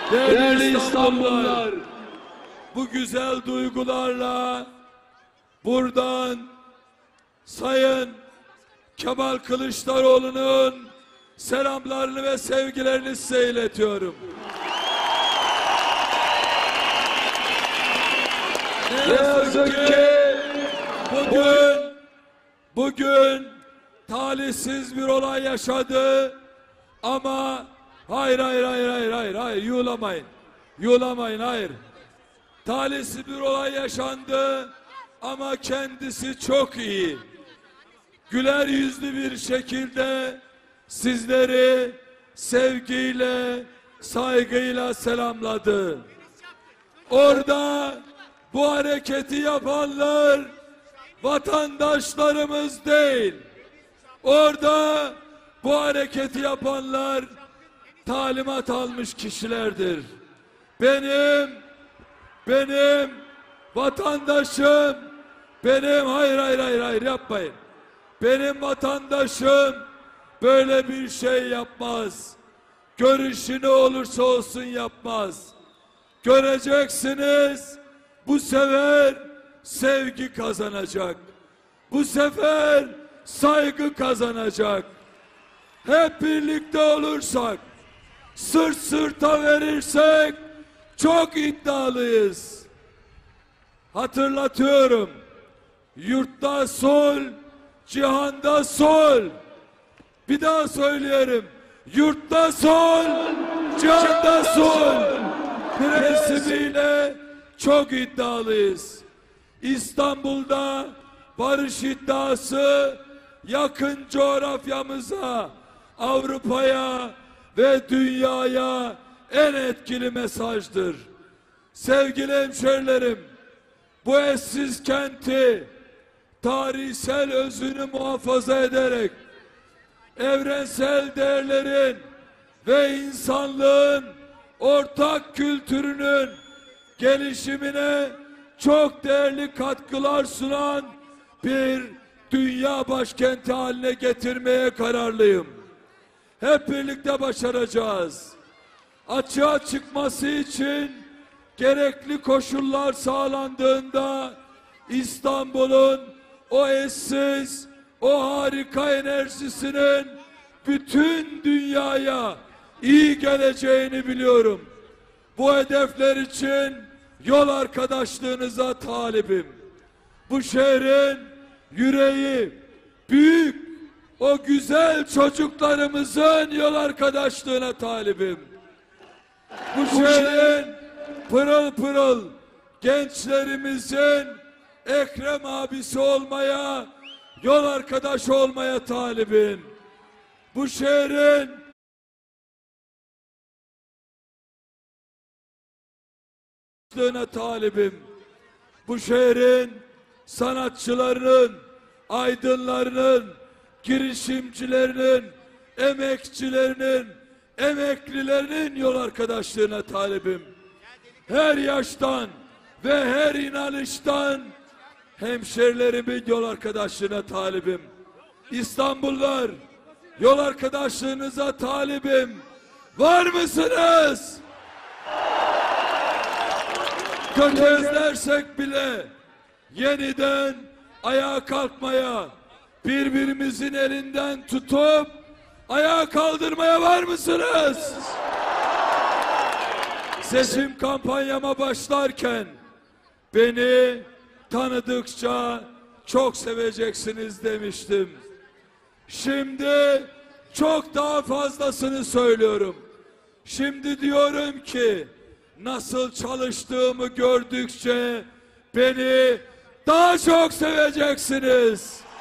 Değerli İstanbullular, bu güzel duygularla buradan Sayın Kemal Kılıçdaroğlu'nun selamlarını ve sevgilerini size iletiyorum. Ne yazık ki bugün talihsiz bir olay yaşadı ama hayır, yuhlamayın, hayır. Talihsiz bir olay yaşandı ama kendisi çok iyi. Güler yüzlü bir şekilde sizleri sevgiyle, saygıyla selamladı. Orada bu hareketi yapanlar vatandaşlarımız değil. Orada bu hareketi yapanlar talimat almış kişilerdir. Benim vatandaşım, hayır yapmayın. Benim vatandaşım böyle bir şey yapmaz. Görüşü ne olursa olsun yapmaz. Göreceksiniz, bu sefer sevgi kazanacak. Bu sefer saygı kazanacak. Hep birlikte olursak, sırt sırta verirsek çok iddialıyız. Hatırlatıyorum. Yurtta sol, cihanda sol. Bir daha söyleyelim. Yurtta sol, cihanda sol. Prensibiyle çok iddialıyız. İstanbul'da barış iddiası yakın coğrafyamıza, Avrupa'ya ve dünyaya en etkili mesajdır. Sevgili hemşerilerim, bu eşsiz kenti tarihsel özünü muhafaza ederek evrensel değerlerin ve insanlığın ortak kültürünün gelişimine çok değerli katkılar sunan bir dünya başkenti haline getirmeye kararlıyım. Hep birlikte başaracağız. Açığa çıkması için gerekli koşullar sağlandığında İstanbul'un o eşsiz, o harika enerjisinin bütün dünyaya iyi geleceğini biliyorum. Bu hedefler için yol arkadaşlığınıza talibim. Bu şehrin yüreği, büyük, o güzel çocuklarımızın yol arkadaşlığına talibim. Bu şehrin pırıl pırıl gençlerimizin Ekrem abisi olmaya, yol arkadaşı olmaya talibim. Bu şehrin talibim. Bu şehrin sanatçılarının, aydınlarının, girişimcilerinin, emekçilerinin, emeklilerinin yol arkadaşlığına talibim. Her yaştan ve her inanıştan hemşerilerimin yol arkadaşlığına talibim. İstanbullular, yol arkadaşlığınıza talibim. Var mısınız? Tökezlersek bile yeniden ayağa kalkmaya, birbirimizin elinden tutup ayağa kaldırmaya var mısınız? Seçim kampanyama başlarken beni tanıdıkça çok seveceksiniz demiştim. Şimdi çok daha fazlasını söylüyorum. Şimdi diyorum ki nasıl çalıştığımı gördükçe beni daha çok seveceksiniz.